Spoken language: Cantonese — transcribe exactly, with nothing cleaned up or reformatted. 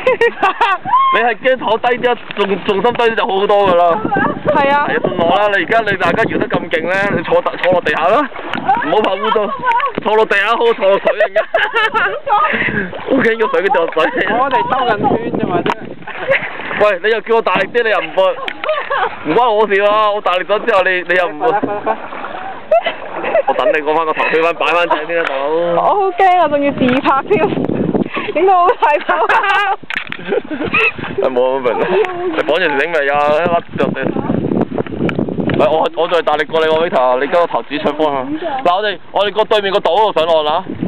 你係驚坐低啲，重重心低啲就好好多噶啦。 係啊。 係啊，信我啦！你而家你大家搖得咁勁咧，你坐坐落地下啦，唔好怕污糟，坐落地下好過坐落水而家。好驚個水嘅就水。 我哋兜緊圈啫嘛，真係。 喂，你又叫我大力啲，你又唔撥，唔關我事喎！我大力咗之後，你你又唔撥。我等你講翻個頭推翻擺翻正先啦，大佬。 我好驚啊，仲要自拍添，影到好大頭。 誒冇咁明啦，你綁住條繩咪啊，一屈就死。喂，我我再大力過你喎，Vita，你跟個頭指出方向。嗱，我哋我哋個對面個島嗰度上落啦。